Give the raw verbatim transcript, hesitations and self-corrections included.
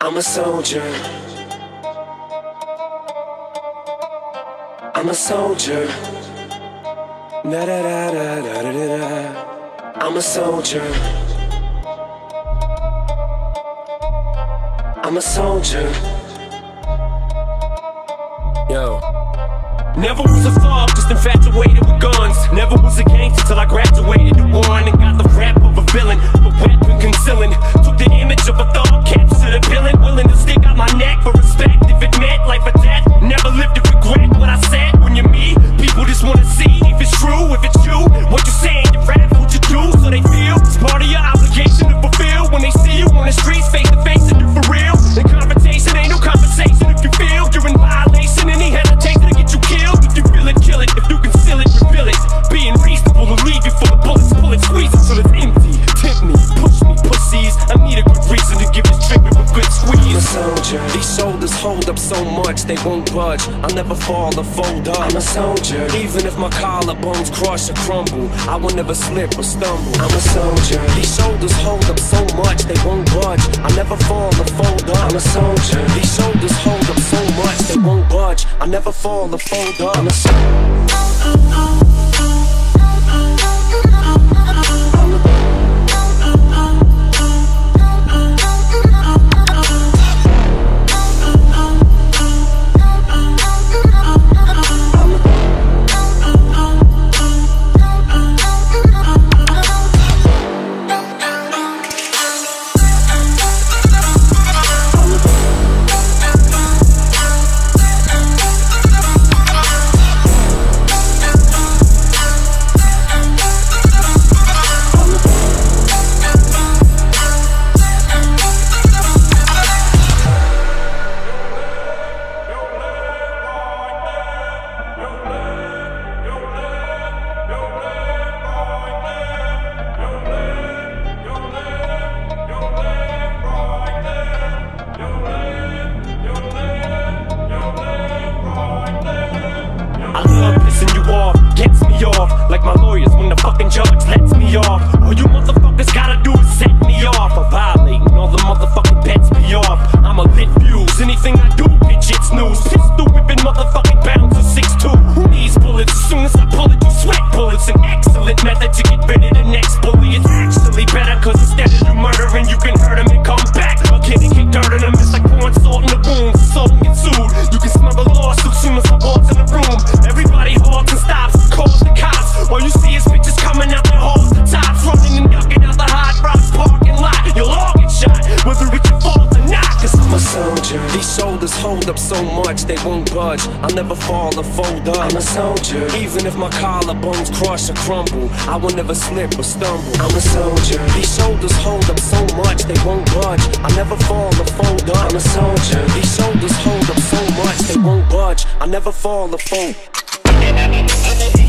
I'm a soldier. I'm a soldier. Da da da da da da da da. I'm a soldier. I'm a soldier. Yo. Never was a thug, just infatuated with guns. Never was a gangster till I graduated to one and got the rap of a villain, a weapon concealing. Took the image of a thug, captured a villain, willing to stick out my neck for respect if it meant life or death. Never lived to regret what I said. When you're me, people just wanna see if it's true, if it's you. What you saying, you rap, what you do, so they feel it's part of your obligation to fulfill. When they see you on the streets, face to face, and you for real. The confrontation ain't no conversation if you feel you're in violation. Any hesitation to get you killed. If you feel it, kill it. If you conceal it, reveal it. Being reasonable to leave you full of bullets. Pull it, squeeze it till it's empty. Tempt me, push me, pussies. I need a good reason to give this trigger a good squeeze. I'm a soldier. These shoulders hold up so much they won't budge. I'll never fall or fold up. I'm a soldier. Even if my collarbones crush or crumble, I will never slip or stumble. I'm a soldier. These shoulders hold up so much they won't budge. I'll never fall or fold up. I'm a soldier. These shoulders hold up so much they won't budge. I'll never fall or fold up. I'm a soldier. Like my lawyers when the fucking judge lets me off. All you motherfuckers gotta do is set me off. I'm violating all the motherfucking bets me off. I'm a lit fuse, anything I do, bitch, it's news. Pistol whipping motherfucking bouncer six two. Who needs bullets? As soon as I pull it, you sweat bullets. An excellent method to get rid of the next bully. It's actually better, cause instead of you murdering, you can hurt him and come back again and kick dirt in him. It's like pouring salt in the wounds, so don't get sued. You can smell the lawsuit soon as I walk in the room. Everybody halts and stops, calls the cops. All you see is bitches coming out their holes, the tops running and ducking out the hot rocks parking lot. You'll all get shot, whether it's your fault or not. Cause I'm a soldier. These shoulders hold up so much they won't budge. I'll never fall or fold up. I'm a soldier. Even if my collarbones crush or crumble, I will never slip or stumble. I'm a soldier. These shoulders hold up so much they won't budge. I'll never fall or fold up. I'm a soldier. These shoulders hold up so much they won't budge. I'll never fall or fold.